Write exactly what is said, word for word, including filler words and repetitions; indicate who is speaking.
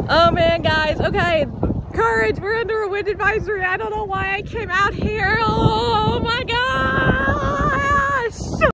Speaker 1: Oh man, guys. Okay, courage. We're under a wind advisory. I don't know why I came out here. Oh my God.